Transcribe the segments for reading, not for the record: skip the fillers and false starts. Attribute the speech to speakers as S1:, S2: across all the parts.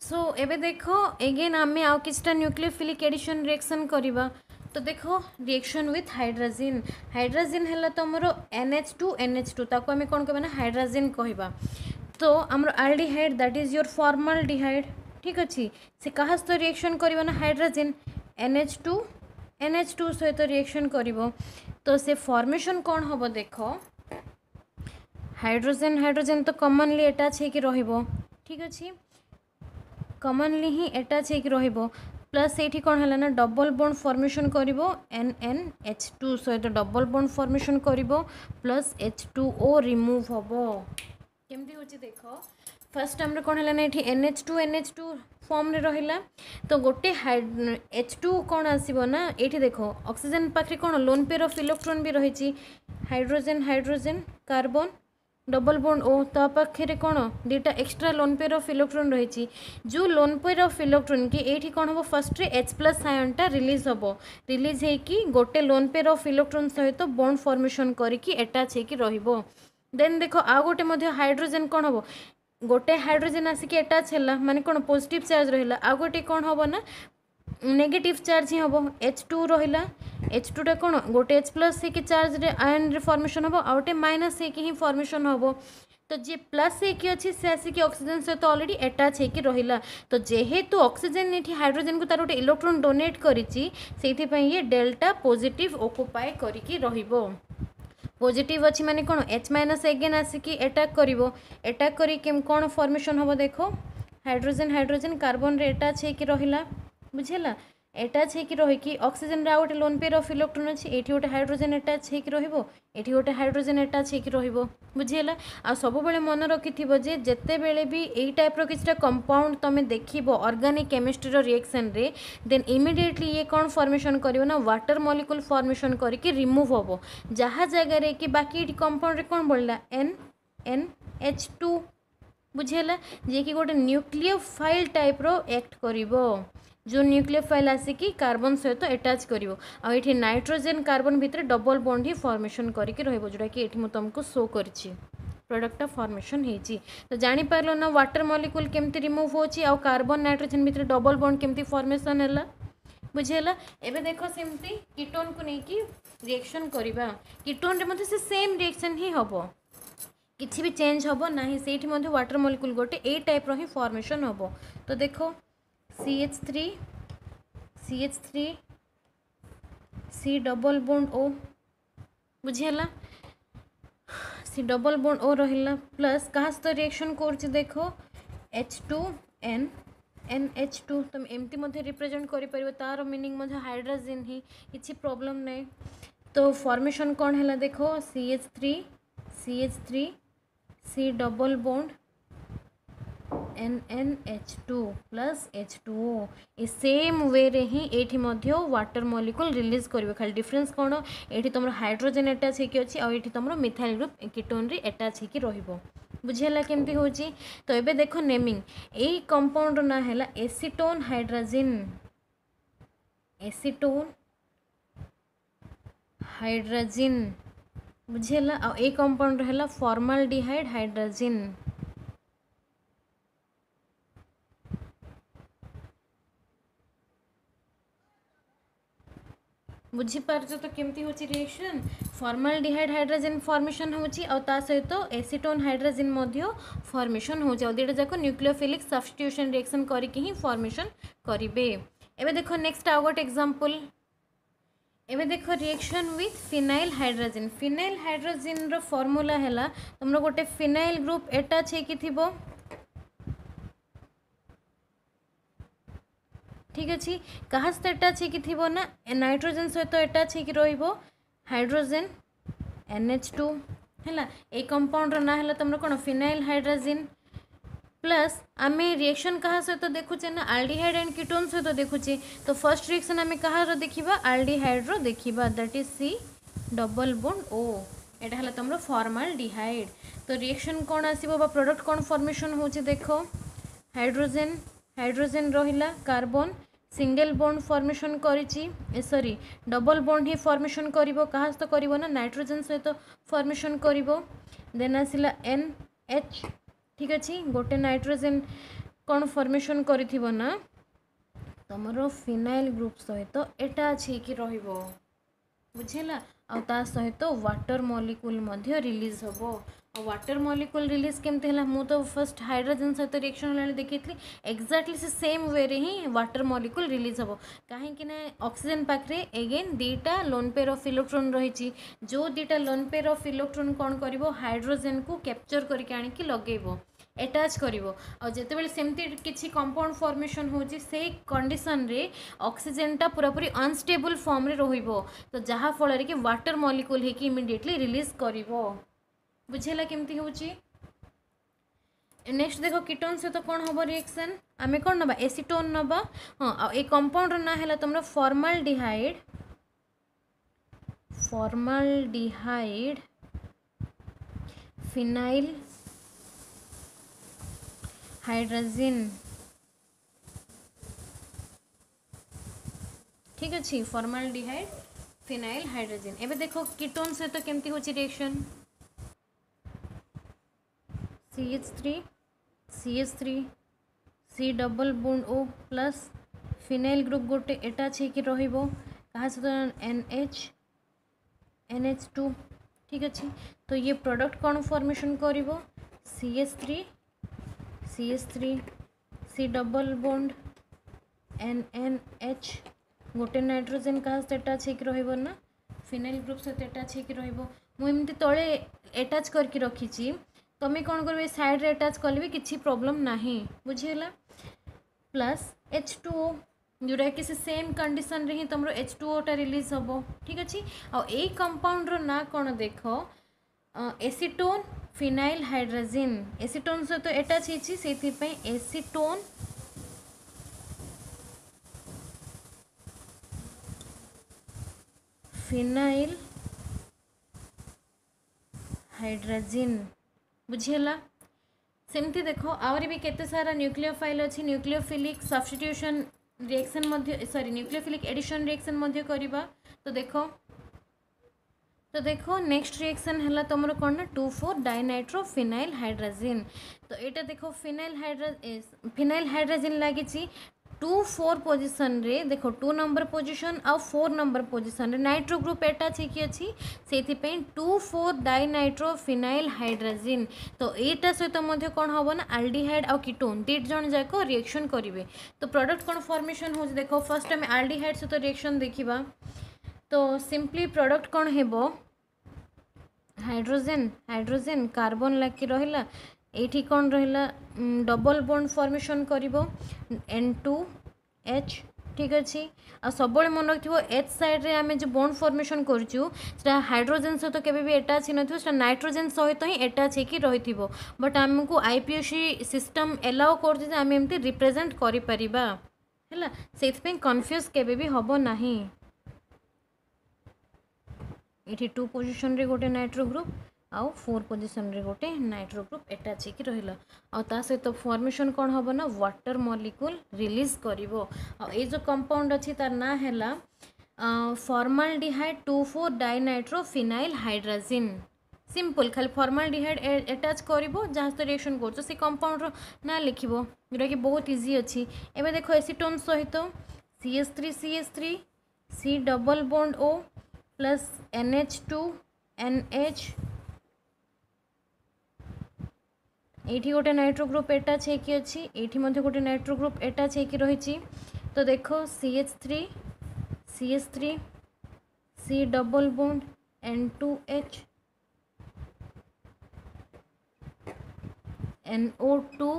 S1: सो एबे देखो एगेन आमे आउ किछटा न्यूक्लियोफिलिक एडिशन रिएक्शन करिबा। तो देखो रिएक्शन विथ हाइड्रोजन हाइड्रोजन है तुमर NH2 ताको आमे कोन कहबा ना हाइड्रोजन कहबा। तो आमर aldehyde that is your formaldehyde ठीक अच्छे से कहा सहित रिएक्शन करिबा ना हाइड्रोजन NH2 सहित रिएक्शन करिबो। तो से फॉर्मेशन कौन हम देखो हाइड्रोजन हाइड्रोजन तो कॉमनली अटैच होकर रहिबो ठीक अच्छे कॉमनली ही अटैच होकर रहिबो प्लस ये कौन है ना डबल बॉन्ड फॉर्मेशन करिबो NNH2 सहित डबल बॉन्ड फॉर्मेशन करिबो प्लस H2O रिमूव हबो केमती होची देखो फर्स्ट आमर कौन है ना ये NH2 फॉर्म रे रहिला। तो गोटे H2 कौन आसीबो ना ये देखो ऑक्सीजन पाखे कौन लोन पेयर ऑफ इलेक्ट्रॉन भी रही hydrogen hydrogen carbon double bond ओ ता पाखे कौन दुटा extra lone pair of electron रही जो लोन पेयर ऑफ इलेक्ट्रॉन की ये कौन हम फर्स्ट H+ आयनटा रिलीज हम रिलीज होगी गोटे लोन पेयर ऑफ इलेक्ट्रॉन सहित बॉन्ड फॉर्मेशन करके अटैच होकर रहिबो। देन देखो आ गोटे हाइड्रोजन कौन हम गोटे हाइड्रोजन आसिक अटैच है माने कौन पॉजिटिव चार्ज रहा आ गोटे कौन हम ना नेगेटिव चार्ज ही हम H2 रहा H2 टा कौन गोटे H+ होकर चार्ज रे आयन रे फॉर्मेशन हम आ गोटे माइनस होकर ही फॉर्मेशन हम। तो जी प्लस होकर अच्छी से आसिक ऑक्सीजन सहित ऑलरेडी अटैच होकर रहा। तो जेहेतु ऑक्सीजन ये हाइड्रोजन को तार गोटे इलेक्ट्रॉन डोनेट करिछि सेइथिपई ये डेल्टा पॉजिटिव ऑक्युपाई करिकि रहिबो। पॉजिटिव अच्छी माने कौन H- एगेन आसिकी अटैक करिवो अटैक करी कौन फॉर्मेशन हम देखो हाइड्रोजन हाइड्रोजन कार्बन रे अटैच होकर रहिला बुझेला अटैच होकर रहीकि ऑक्सीजन रे गोटे लोन पेयर ऑफ इलेक्ट्रॉन अच्छी ये गोटे हाइड्रोजन अटैच होकर रहिबो एठी गोटे हाइड्रोजन अटैच होकर रहिबो बुझेला। आ सब बेले मन रखिथिबो जे जेते बेले भी एई टाइप रो किछटा कंपाउंड तमे देखिबो ऑर्गेनिक केमिस्ट्री रो रिएक्शन रे देन इमीडिएटली ये कौन फॉर्मेशन करिवो ना वाटर मॉलिक्यूल फॉर्मेशन करके रिमूव हबो जहाँ जगह रे कि बाकी कंपाउंड रे कौन बोलला NNH2 बुझेला जे कि गोटे न्यूक्लियोफाइल टाइप रो एक्ट करिवो जो न्यूक्लियोफाइल आसिकी कार्बन सहित अटैच करिवो आ एठी नाइट्रोजन कार्बन भितर डबल बॉन्ड ही फॉर्मेशन करके रहिबो जोटा कि एठी म तुमको शो करछि प्रोडक्ट फॉर्मेशन हेची। तो जानि पारलो ना वाटर मॉलिक्यूल केमती रिमूव होची आ कार्बन नाइट्रोजन भितर डबल बॉन्ड केमती फॉर्मेशन हैला बुझेला। एबे देखो सेमती कीटोन को नेकी रिएक्शन करिबा कीटोन रे मध्ये से सेम रिएक्शन ही हबो किछि भी चेंज हबो नाही सेठी मध्ये वाटर मॉलिक्यूल गोटे ए टाइप रो ही फॉर्मेशन हबो। तो देखो CH3 C double bond O बुझेला C डबल बॉन्ड O रहिला प्लस कहाँ सहित रिएक्शन करछि देखो H2N NH2 तुम एमती मध्ये रिप्रेजेंट करि परिबो तार मीनिंग मध्ये हाइड्रोजन ही किछि प्रॉब्लम नै। तो फॉर्मेशन कौन है देखो CH3 C double bond NNH2 plus H2O ए सेम वे रे ही एठी मध्य वाटर मॉलिक्यूल रिलीज करिवे खाली डिफरेंस कौन एठी तुम हाइड्रोजन अटैच होकी अछि आ एठी तुम मिथाइल ग्रुप कीटोन रे अटैच होकी रहिबो बुझेला केमती होची। तो एबे देखो नेमिंग ए कंपाउंड ना हैला एसीटोन हाइड्रोजन बुझेला आ ए कंपाउंड हैला फॉर्माल्डिहाइड हाइड्रोजन बुझीपारछ। तो केमती होची रिएक्शन फॉर्माल्डिहाइड हाइड्रोजन फॉर्मेशन होची आ ता सहित एसीटोन हाइड्रोजन मध्य फॉर्मेशन होची आ दुटा जाक न्यूक्लियोफिलिक सब्स्टिट्यूशन रिएक्शन करके ही फॉर्मेशन करिवे। एबे देखो नेक्स्ट आ गोटे एग्जांपल एबे देखो रिएक्शन विथ फिनाइल हाइड्रोजन रो फार्मूला हैला तुमरो गोटे फिनाइल ग्रुप अटैच हेकी थिबो ठीक अच्छे कहाँ सहित अटैच होकी थी ना नाइट्रोजन सहित अटैच होकी रहिबो हाइड्रोजन NH2 है ए कंपाउंड ना है तुम कौन फिनाइल हाइड्रोजन प्लस आमे रिएक्शन कहाँ सहित देखुचे ना आल्डिहाइड एंड कीटोन सहित देखुचे। तो फर्स्ट रिएक्शन आमे कहाँ देखिबा आल्डिहाइड रो देखिबा that is C double bond O एटा हला तुमरो फॉर्माल्डिहाइड। तो रिएक्शन कौन आसीबो बा प्रोडक्ट कौन फॉर्मेशन होचे देखो हाइड्रोजन रहिला कार्बन सिंगल बॉन्ड फॉर्मेशन करिछि सॉरी डबल बॉन्ड ही फॉर्मेशन करिवो कहाँ सहित करिवो ना नाइट्रोजन सहित फॉर्मेशन करिवो देन आसिला NH ठीक अच्छे गोटे नाइट्रोजन कौन फॉर्मेशन करिथिबो ना तमरो फिनाइल ग्रुप सहित एटा अछि कि रहिबो बुझिला आ ता सहित वाटर मॉलिक्यूल मध्य रिलीज होबो वाटर मॉलिक्यूल रिलीज केमते हला मु तो फर्स्ट हाइड्रोजन सहित रिएक्शन लाने देखितली एक्जाक्टली से सेम वे रे ही वाटर मॉलिक्यूल रिलीज होबो काहे कि ना ऑक्सीजन पाखरे अगेन दीटा लोन पेयर ऑफ इलेक्ट्रॉन रहिची जो दीटा लोन पेयर ऑफ इलेक्ट्रॉन कोन करिवो हाइड्रोजन को कैप्चर करके आनी कि लगेबो एटाच करिवो आ जेते बेले सेमती किछि कंपाउंड फॉर्मेशन होची से कंडीशन रे ऑक्सीजन टा पूरा पूरी अनस्टेबल फॉर्म रे रहिबो तो जहा फल रे कि वाटर मॉलिक्यूल हे कि इमीडिएटली रिलीज करिवो बुझेला केमती होची नेक्स्ट देखो कीटोन से तो कौन हम रिएक्शन आम कौन नबा एसीटोन नबा हाँ ए कंपाउंड ना है तुम फॉर्माल्डिहाइड फिनाइल हाइड्रोजन ठीक अच्छे फॉर्माल्डिहाइड फिनाइल हाइड्रोजन एबे देखो कीटोन से तो केमती होची reaction CH3 C double bond O plus phenyl group गोटे एटा छे कि रहिबो कहा से NH2 ठीक अच्छे तो ये प्रोडक्ट कौन फॉर्मेशन करिवो CH3 C double bond NNH गोटे नाइट्रोजन कहा से एटा छे कि रहिबो ना फिनाइल ग्रुप से एटा छे कि रहिबो मु एमती तळे एटाच करके रखीची तुम्हें कौन कर साइड रे अटैच कले भी किसी प्रॉब्लम नहीं बुझीला प्लस H2O जोटा कि से सेम कंडीशन रे ही तुम H2O टा रिलीज हम ठीक अच्छे आ कंपाउंड रो ना कौन देख एसीटोन फिनाइल हाइड्रोजन एसीटोन सहित अटैच होती से एसीटोन फिनाइल हाइड्रोजन बुझीला सेमती देखो आउरी भी केते सारा न्यूक्लियोफाइल अच्छी न्यूक्लियोफिलिक सब्स्टिट्यूशन रिएक्शन मध्य सॉरी न्यूक्लियोफिलिक एडिशन रिएक्शन मध्य करिबा तो देखो नेक्स्ट रिएक्शन है तुम कौन ना 2,4 डाइनाइट्रो फिनाइल हाइड्रोजन तो यहाँ देखो फिनाइल हाइड्रोजन लगी 2,4 पोजिशन रे देखो 2 नंबर पोजिशन आ 4 नंबर पोजिशन रे नाइट्रो ग्रुप एटा अच्छी से 2,4 डाइनाइट्रो फिनाइल हाइड्रोजन तो यहाँ सहित कौन हम ना आल्डिहाइड आ कीटोन दी जन जाक रिएक्शन करेंगे तो प्रोडक्ट कौन फॉर्मेशन हो देखो फर्स्ट आम आल्डिहाइड सहित रिएक्शन देखा तो सिंपली प्रोडक्ट कौन हेबो हाइड्रोजन कार्बन लागी रहिला एठी कौन रहिला डबल बॉन्ड फॉर्मेशन करिवो N2H ठीक अच्छे आ सब मन रखियो H साइड रे आमे जो बॉन्ड फॉर्मेशन करचु सेटा हाइड्रोजन सहित केबे भी अटैच ही नथियो सेटा नाइट्रोजन सहित ही अटैच हेकी रहिथिबो बट हमको IPSC सिस्टम एलाउ करछि जे आमे एमती रिप्रेजेंट करि परिबा हैला सेथपे कंफ्यूज केबे भी हबो नाही ये 2 पोजिशन रे गोटे नाइट्रो ग्रुप आउ 4 पोजिशन रे गोटे नाइट्रो ग्रुप अटैच होकर रहिला आ ता सहित फॉर्मेशन कौन हम ना वाटर मॉलिक्यूल रिलीज करिवो आ ए जो कंपाउंड अछि तार ना हैला formaldehyde 2,4 dinitro phenyl hydrogen simple खाली फॉर्माल्डिहाइड अटैच करिवो जहाँ से रिएक्शन करछो से कंपाउंड रो ना लिखिवो जोटा कि बहुत इजी अछि एबे देखो एसीटोन सहित CH3 C double bond O plus NH2 NH एठी गोटे नाइट्रो ग्रुप अटैच होकी अच्छी एठी मध्य गोटे नाइट्रो ग्रुप अटैच होकी रही तो देखो CH3 C double bond N2H NO2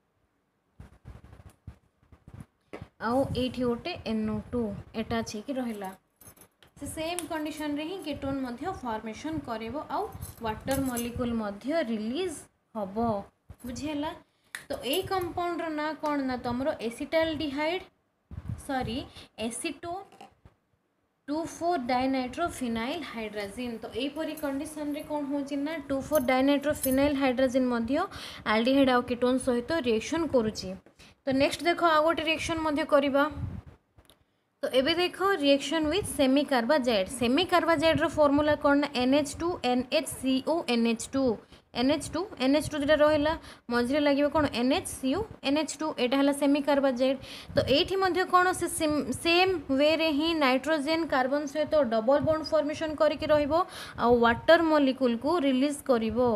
S1: आउ एठी गोटे NO2 अटैच होकी रहिला से सेम कंडीशन रे ही कीटोन मध्य फॉर्मेशन करेबो आउ वाटर मॉलिक्यूल मध्य रिलीज हबो बुझिला तो ए कंपाउंड रो ना कौन ना तुमरो acetaldehyde sorry acetone 2,4 dinitro phenyl hydrogen तो यहीपरी कंडीशन रे कौन होची ना 2,4 डाइनाइट्रो फिनाइल हाइड्रोजन मध्य आल्डिहाइड आ कीटोन सहित रिएक्शन करूची तो नेक्स्ट देखो आ गोटे रिएक्शन मध्य करिबा तो एबे देखो रिएक्शन विथ सेमी कार्बाजाइड रो फॉर्मूला कौन ना NH2 NHCO NH2 NH2 NH2 दुटा रहा मझे लगे कौन NHCU NH2 यहाँ है सेमी कार्बाजाइड। तो ये कौन से सेम वे रे ही नाइट्रोजेन कार्बन सहित डबल बॉन्ड फॉर्मेशन करके रहिबो आ वाटर मॉलिक्यूल को रिलीज करिवो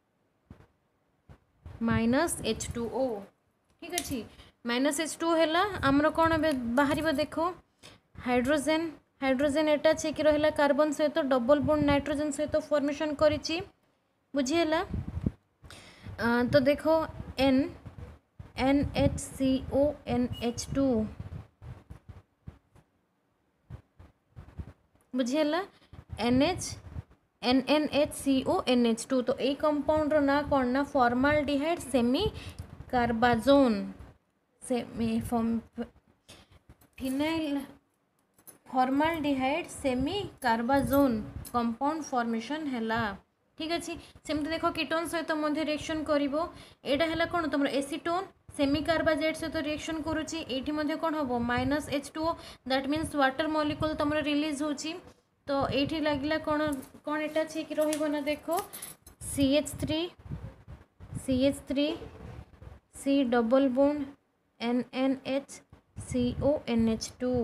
S1: -H2O। ठीक अच्छे -H2O है आमर कौन बाहर देखो हाइड्रोजेन हाइड्रोजेन अटैच होकर रहा कार्बन सहित डबल बॉन्ड नाइट्रोजेन सहित फॉर्मेशन करिछि बुझीला। तो देखो NHCO NH2 बुझीला NNHCO NH2। तो ये कंपाउंड ना कौन ना formaldehyde semicarbazone semi phenyl formaldehyde semicarbazone compound formation हैला। ठीक अच्छे सेमती देखो कीटोन सहित रिएक्शन करिवो एटा हैला कोन तुम एसीटोन सेमी कार्बाजाइड सहित रिएक्शन करूची एठी मध्ये कोन हबो -H2O that means water molecule तुम रिलीज होची। तो एठी लागिला कोन कोन एटा छी कि रहिबो ना देखो CH3 C double bond NNHCO NH2।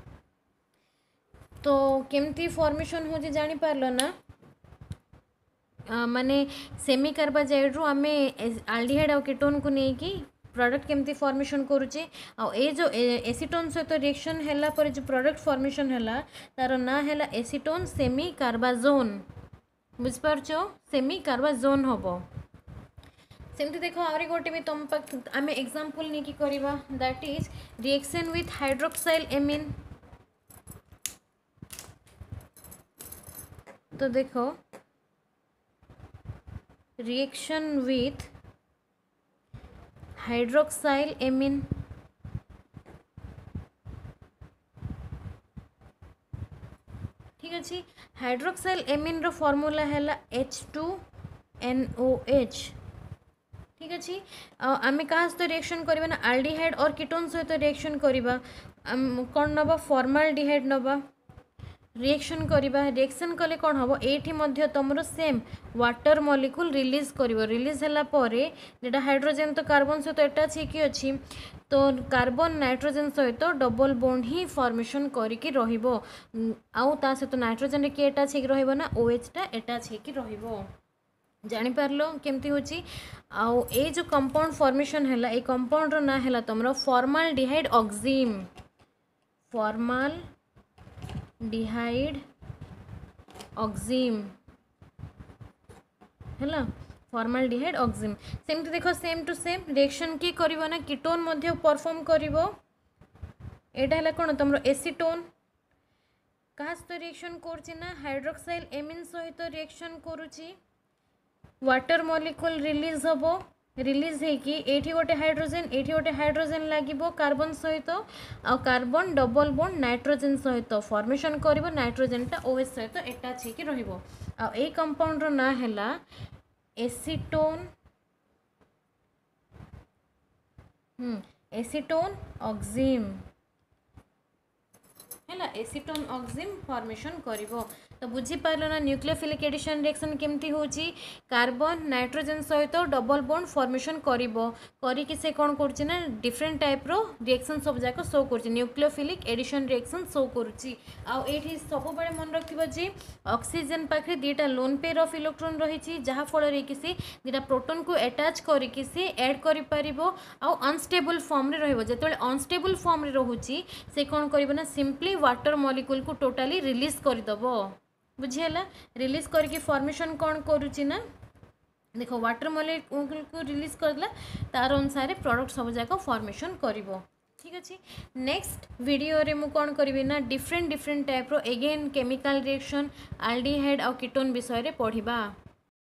S1: तो केमती फॉर्मेशन हो जानी पारलो ना माने सेमी कार्बाजाइड रू आमे आल्डिहाइड और कीटोन को नहीं कि प्रोडक्ट केमती फॉर्मेशन करूचे आ ए जो एसीटोन सहित रिएक्शन हैला पर जो प्रोडक्ट फॉर्मेशन हैला तार ना हैला एसीटोन सेमी कार्बाजोन बुझ पारछो सेमी कार्बाजोन होबो। सेमती देखो आरी गोटे भी तुम पाक आमे एग्जांपल नहीं कि करबा that is reaction with hydroxylamine. तो देखो रिएक्शन विथ हाइड्रोक्साइल एमीन ठीक अच्छे हाइड्रोक्साइल एमीन रो फॉर्मूला है H2NOH। ठीक अच्छे आम क्या सहित रिएक्शन करवा ना आल्डिहाइड और कीटोन सहित रिएक्शन करवा कौन नवा फॉर्माल्डिहाइड नवा रिएक्शन करवा रिएक्शन कले कौन हम ये तुम सेम वाटर मॉलिक्यूल रिलीज कर रिलीज है जेटा हाइड्रोजेन तो कार्बन सहित अटैच होगी अच्छी तो कार्बन नाइट्रोजेन सहित डबल बॉन्ड ही फॉर्मेशन करके रहिबो आउ ता सहित नाइट्रोजेन किए अटैच होगी रहिबो ना OH टा अटैच होगी रहिबो। जानी पारलो केमती होची आउ ए जो कंपाउंड फॉर्मेशन हैला ए कंपाउंड रो ना हैला तुमरो फॉर्माल्डिहाइड ऑक्सिम फॉर्माल्डिहाइड ऑक्सिम हैला फॉर्माल्डिहाइड ऑक्सिम। सेमती देखो सेम टू सेम रिएक्शन की करिवो ना कीटोन मध्य परफॉर्म करिवो एटा हैला कोन तुमरो एसीटोन का सहित रिएक्शन करछि ना हाइड्रोक्साइल एमीन सहित रिएक्शन करूछि वाटर मॉलिक्यूल रिलीज होबो रिलीज हेकी एठी गोटे हाइड्रोजेन लागिबो कार्बन सहित आ कार्बन डबल बॉन्ड नाइट्रोजेन सहित फॉर्मेशन करिवो नाइट्रोजेन टा OH सहित अटैच हेकी रहिबो आ ए कंपाउंड रो ना हैला एसीटोन एसीटोन ऑक्सिम हैला एसीटोन ऑक्सिम फॉर्मेशन करिवो। तो बुझी पारलो ना न्यूक्लियोफिलिक एडिशन रिएक्शन केमती होची कार्बन नाइट्रोजेन सहित डबल बॉन्ड फॉर्मेशन करिवो करिकि से कोन करछि ना डिफरेंट टाइप रो रिएक्शन सब जाको शो करछि न्यूक्लियोफिलिक एडिशन रिएक्शन शो करछि आ एठी सब बळे मन रखिबो जे ऑक्सीजन पाखे दीटा लोन पेयर ऑफ इलेक्ट्रॉन रहिछि जहा फल रे किसी दीटा प्रोटॉन को अटैच करिकि से ऐड करि परिबो आ अनस्टेबल फॉर्म रे रहइबो जेतले अनस्टेबल फॉर्म रे रहुछि से कोन करिबो ना सिंपली वाटर मॉलिक्यूल को टोटली रिलीज कर दबो बुझीला रिलीज करके फॉर्मेशन कौन करुच्ची ना देखो वाटर मॉलिक्यूल को रिलीज करदेला तार अनुसार प्रोडक्ट सब जाक फॉर्मेशन करिवो। ठीक अच्छे नेक्स्ट वीडियो रे मु कौन करी ना डिफरेंट टाइप रो एगेन केमिकल रिएक्शन आल्डिहाइड और कीटोन विषय रे पढ़िबा।